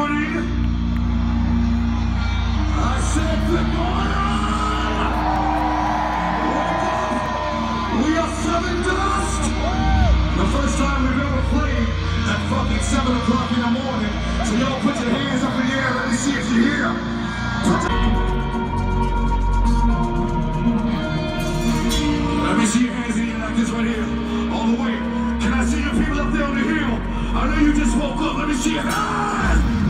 morning. I said good morning. Wake up. We are Sevendust. The first time we've ever played at fucking 7 o'clock in the morning. So y'all put your hands up in the air. Let me see if you're here. Let me see your hands in the air like this right here. All the way. Can I see the people up there on the hill? I know you just woke up. Let me see your hands.